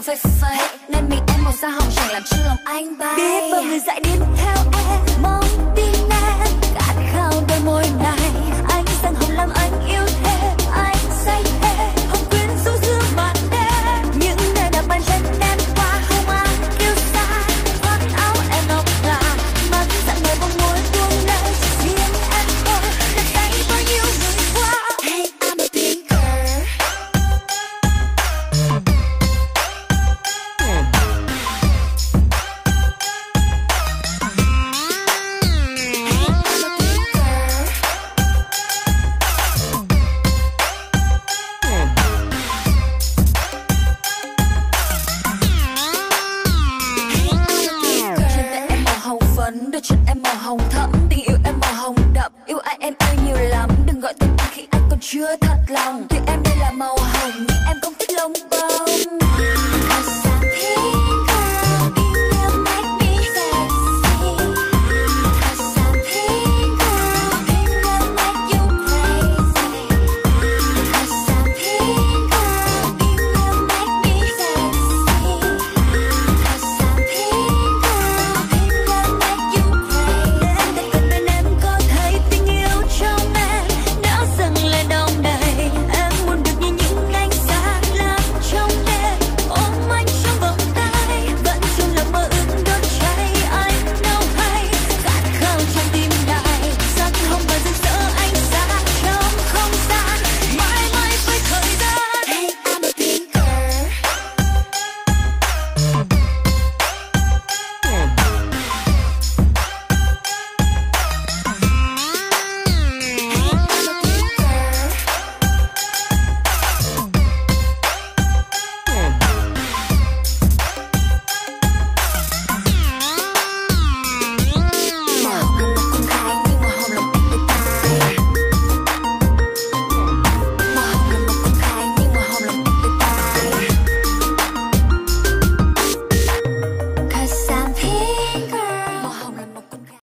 phê phẩy, nên miệng em màu da hồng chẳng làm cho lòng anh bay. Biết bao người dại điên theo em, mong tin em, khát khao đôi môi này. Anh sang hồng làm anh yêu thêm, anh say thêm, hồng quyến rũ giữa màn đêm. Những nơi đạp bàn chân em qua không ai kêu xa, khoác áo em ngọc ngà, mắt dặn người bông môi buông lời chỉ riêng em thôi, đặt tay bao nhiêu người qua. Hey, I'm a thinker. Đôi chân em màu hồng thẫm, tình yêu em màu hồng đậm. Yêu ai em yêu nhiều lắm, đừng gọi tên anh khi anh còn chưa thành.